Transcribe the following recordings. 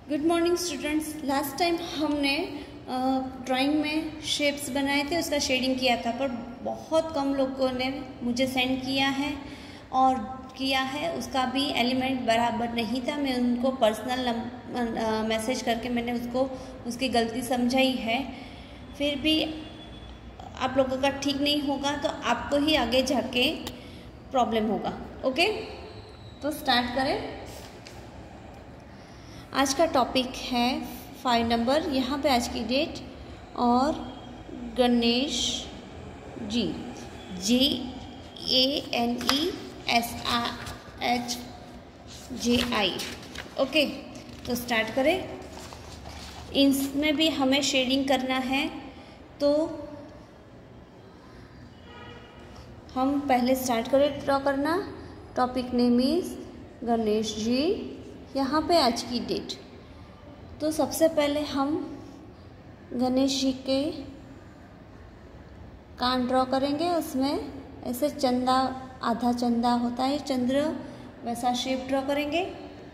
Good morning students. Last time हमने drawing में shapes बनाए थे, उसका शेडिंग किया था, पर बहुत कम लोगों ने मुझे सेंड किया है और किया है। उसका भी एलिमेंट बराबर नहीं था। मैं उनको पर्सनल मैसेज करके मैंने उसकी गलती समझाई है। फिर भी आप लोगों का ठीक नहीं होगा तो आपको ही आगे जाके प्रॉब्लम होगा। ओके, तो स्टार्ट करें। आज का टॉपिक है 5 नंबर। यहाँ पे आज की डेट और गणेश जी, GANESHJI। ओके, तो स्टार्ट करें। इसमें भी हमें शेडिंग करना है, तो हम पहले स्टार्ट करें ड्रॉ करना। Topic name is Ganesh ji. यहाँ पे आज की डेट। तो सबसे पहले हम गणेश जी के कान ड्रॉ करेंगे। उसमें ऐसे चंदा, आधा चंदा होता है चंद्र, वैसा शेप ड्रॉ करेंगे।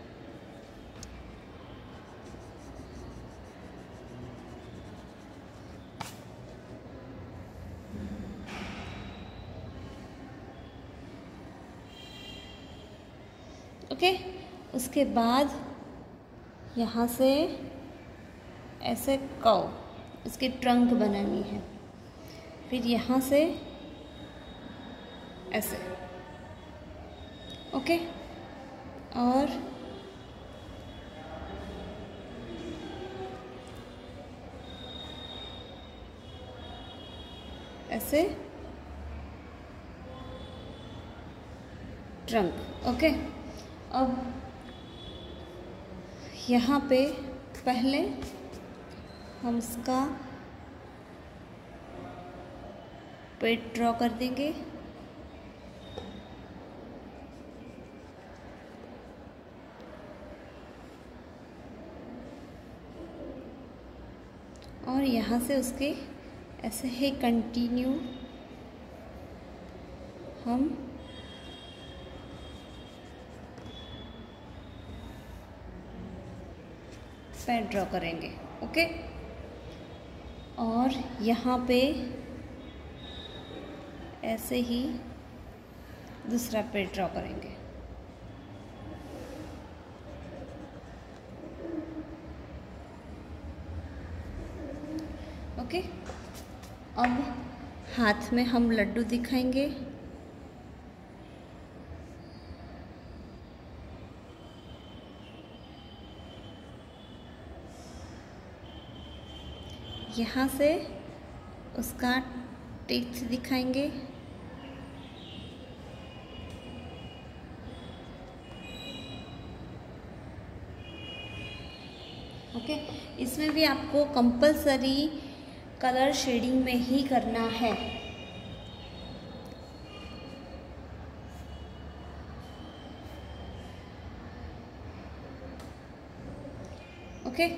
ओके, उसके बाद यहाँ से ऐसे कव, इसकी ट्रंक बनानी है। फिर यहाँ से ऐसे, ओके, और ऐसे ट्रंक। ओके, अब यहाँ पे पहले हम इसका पेट ड्रॉ कर देंगे। और यहाँ से उसके ऐसे ही कंटिन्यू हम पैर ड्रॉ करेंगे। ओके, और यहाँ पे ऐसे ही दूसरा पैर ड्रॉ करेंगे। ओके, अब हाथ में हम लड्डू दिखाएंगे। यहाँ से उसका टीथ दिखाएंगे। ओके, इसमें भी आपको कंपलसरी कलर शेडिंग में ही करना है। ओके,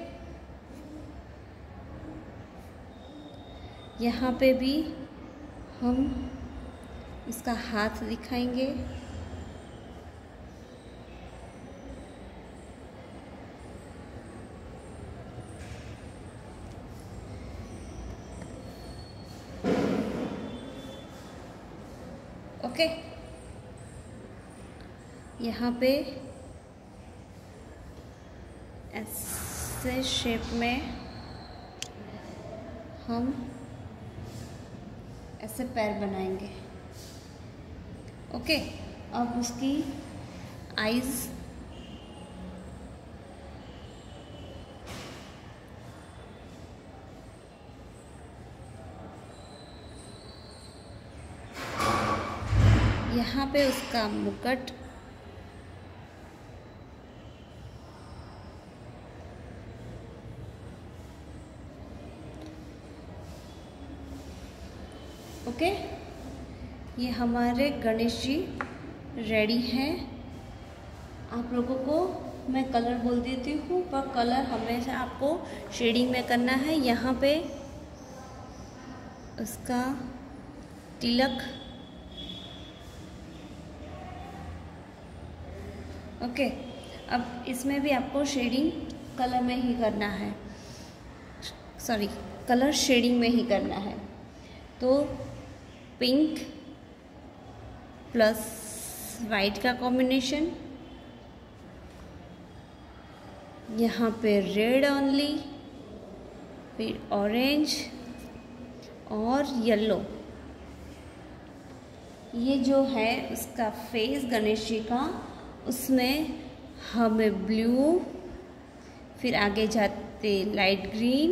यहाँ पे भी हम इसका हाथ दिखाएंगे। ओके, यहाँ पे ऐसे शेप में हम ऐसे पैर बनाएंगे। ओके, अब उसकी आईज यहाँ पे उसका मुकुट, ओके, ये हमारे गणेश जी रेडी हैं। आप लोगों को मैं कलर बोल देती हूँ, पर कलर हमेशा आपको शेडिंग में करना है। यहाँ पे उसका तिलक, ओके, अब इसमें भी आपको शेडिंग कलर में ही करना है, सॉरी कलर शेडिंग में ही करना है। तो पिंक प्लस वाइट का कॉम्बिनेशन, यहाँ पे रेड ओनली, फिर ऑरेंज और येलो। ये जो है उसका फेस गणेश जी का, उसमें हमें ब्लू, फिर आगे जाते लाइट ग्रीन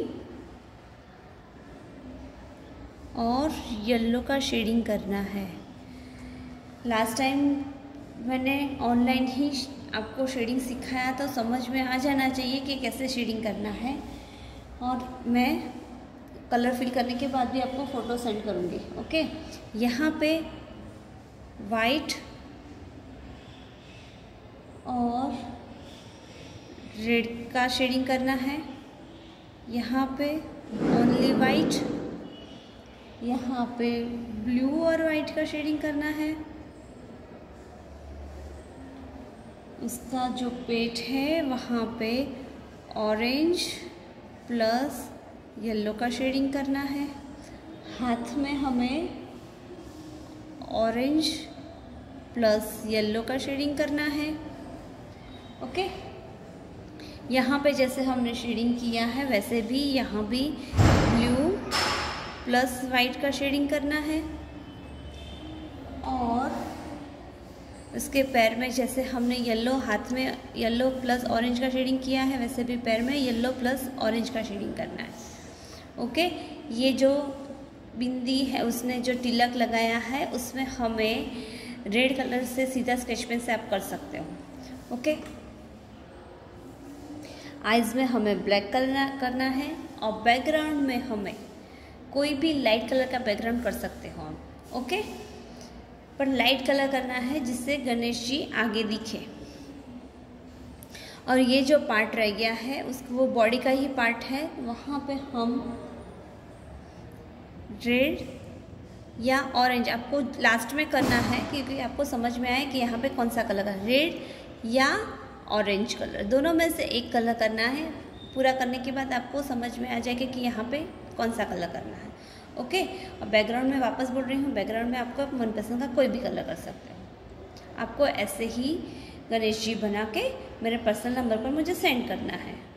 और येलो का शेडिंग करना है। लास्ट टाइम मैंने ऑनलाइन ही आपको शेडिंग सिखाया, तो समझ में आ जाना चाहिए कि कैसे शेडिंग करना है। और मैं कलर फिल करने के बाद भी आपको फ़ोटो सेंड करूँगी। ओके, यहाँ पे वाइट और रेड का शेडिंग करना है, यहाँ पे ओनली वाइट, यहाँ पे ब्लू और वाइट का शेडिंग करना है। उसका जो पेट है वहाँ पे ऑरेंज प्लस येलो का शेडिंग करना है। हाथ में हमें ऑरेंज प्लस येलो का शेडिंग करना है। ओके, यहाँ पे जैसे हमने शेडिंग किया है वैसे भी यहाँ भी ब्लू प्लस वाइट का शेडिंग करना है। और उसके पैर में जैसे हमने येलो, हाथ में येलो प्लस ऑरेंज का शेडिंग किया है, वैसे भी पैर में येलो प्लस ऑरेंज का शेडिंग करना है। ओके, ये जो बिंदी है, उसने जो तिलक लगाया है, उसमें हमें रेड कलर से सीधा स्केच पेन से आप कर सकते हो। ओके, आइज़ में हमें ब्लैक करना है और बैकग्राउंड में हमें कोई भी लाइट कलर का बैकग्राउंड कर सकते हो आप। ओके, पर लाइट कलर करना है जिससे गणेश जी आगे दिखे। और ये जो पार्ट रह गया है वो बॉडी का ही पार्ट है, वहाँ पे हम रेड या ऑरेंज आपको लास्ट में करना है, क्योंकि आपको समझ में आए कि यहाँ पे कौन सा कलर है, रेड या ऑरेंज कलर, दोनों में से एक कलर करना है। पूरा करने के बाद आपको समझ में आ जाएगा कि यहाँ पे कौन सा कलर करना है। ओके, और बैकग्राउंड में वापस बोल रही हूँ, बैकग्राउंड में आपको मनपसंद का कोई भी कलर कर सकते हो। आपको ऐसे ही गणेश जी बना के मेरे पर्सनल नंबर पर मुझे सेंड करना है।